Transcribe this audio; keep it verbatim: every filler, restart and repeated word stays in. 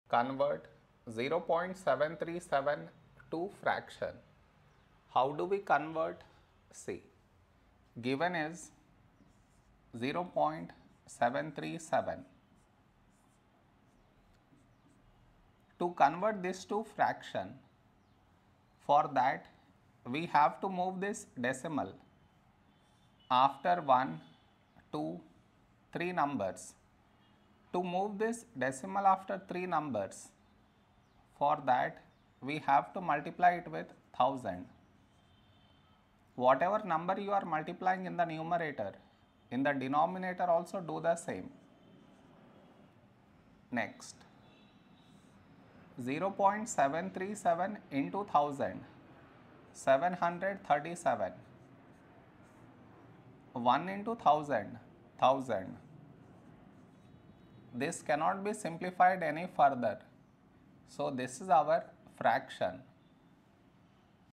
convert zero point seven three seven to fraction. How do we convert? See, given is zero point seven three seven. To convert this to fraction, for that we have to move this decimal after one, two, three numbers. To move this decimal after three numbers, for that we have to multiply it with one thousand. Whatever number you are multiplying in the numerator, in the denominator also do the same. Next, zero point seven three seven into one thousand, seven hundred thirty-seven. one into one thousand, one thousand. This cannot be simplified any further. So, this is our fraction.